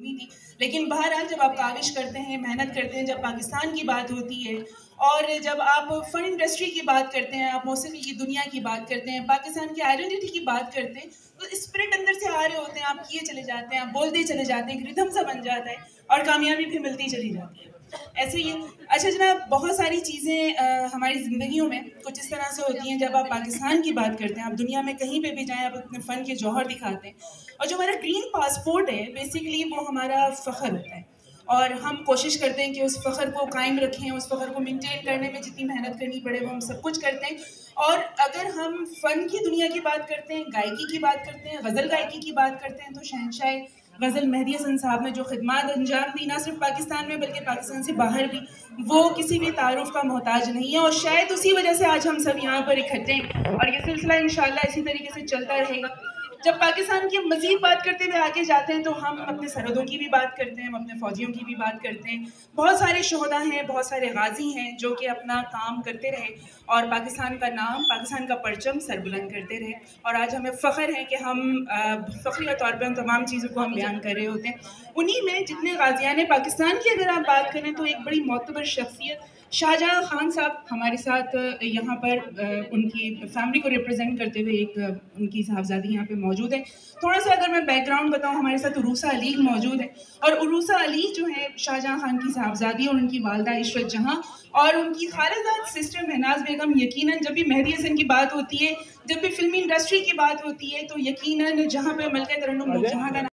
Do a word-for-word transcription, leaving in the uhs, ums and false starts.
فلمی تھی، لیکن بہرحال جب آپ کاوش کرتے ہیں، محنت کرتے ہیں، جب پاکستان کی بات ہوتی ہے اور جب آپ فن انڈسٹری کی بات کرتے ہیں، آپ موسیقی کی دنیا کی بات کرتے ہیں، پاکستان کی آئیڈینٹی کی بات کرتے ہیں، تو اسپرٹ اندر سے آ رہے ہوتے ہیں، آپ کیے چلے جاتے ہیں، آپ بولتے چلے جاتے ہیں، ایک ردھم سا بن جاتا ہے اور کامیابی بھی ملتی چلی جاتی ہے. ایسے ہی اچھا جناب، بہت ساری چیزیں ہماری زندگیوں میں کچھ اس طرح سے ہوتی ہیں. جب آپ پاکستان کی بات کرتے ہیں، آپ دنیا میں کہیں پہ بھی جائیں، آپ اپنے فن کے جوہر دکھاتے ہیں، اور جو ہمارا گرین پاسپورٹ ہے بیسیکلی وہ ہمارا فخر ہوتا ہے، اور ہم کوشش کرتے ہیں کہ اس فخر کو قائم رکھیں، اس فخر کو مینٹین کرنے میں جتنی محنت کرنی پڑے وہ ہم سب کچھ کرتے ہیں. اور اگر ہم فن کی دنیا کی بات کرتے ہیں، گائکی کی بات کرتے ہیں، غزل گائکی کی بات کرتے ہیں، تو شہنشاہ غزل مہدی حسن صاحب نے جو خدمات انجام دی نہ صرف پاکستان میں بلکہ پاکستان سے باہر بھی، وہ کسی بھی تعارف کا محتاج نہیں ہے، اور شاید اسی وجہ سے آج ہم سب یہاں پر اکٹھے ہیں اور یہ سلسلہ انشاءاللہ اسی طریقے سے چلتا رہے گا. جب پاکستان کی مزید بات کرتے ہوئے آگے جاتے ہیں تو ہم اپنے سرحدوں کی بھی بات کرتے ہیں، ہم اپنے فوجیوں کی بھی بات کرتے ہیں. بہت سارے شہداء ہیں، بہت سارے غازی ہیں جو کہ اپنا کام کرتے رہے اور پاکستان کا نام، پاکستان کا پرچم سربلند کرتے رہے، اور آج ہمیں فخر ہے کہ ہم فخریہ طور پہ ان تمام چیزوں کو ہم بیان کر رہے ہوتے ہیں. انہی میں جتنے غازیان پاکستان کی اگر آپ بات کریں تو ایک بڑی معتبر شخصیت شاہجہاں خان صاحب ہمارے ساتھ یہاں پر ان کی فیملی کو ریپرزینٹ کرتے ہوئے ایک ان کی صاحبزادی یہاں پہ موجود ہے. تھوڑا سا اگر میں بیک گراؤنڈ بتاؤں، ہمارے ساتھ عروسہ علی موجود ہے، اور عروسہ علی جو ہے شاہجہاں خان کی صاحبزادی اور ان کی والدہ عشرت جہاں اور ان کی خالہ سسٹر مہناز بیگم. یقیناً جب بھی مہدی حسن کی بات ہوتی ہے، جب بھی فلمی انڈسٹری کی بات ہوتی ہے، تو یقیناً جہاں پہ ملکہ ترنم نور جہاں کا